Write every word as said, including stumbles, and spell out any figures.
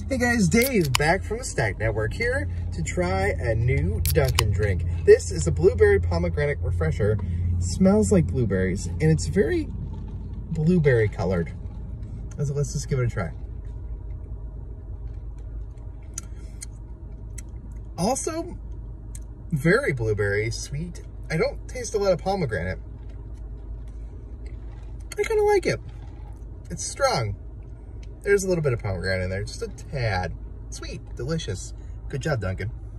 Hey guys, Dave back from the Stack Network here to try a new Dunkin' drink. This is a Blueberry Pomegranate Refresher. It smells like blueberries and it's very blueberry colored. So let's just give it a try. Also, very blueberry sweet. I don't taste a lot of pomegranate. I kind of like it. It's strong. There's a little bit of pomegranate in there, just a tad. Sweet, delicious. Good job, Dunkin'.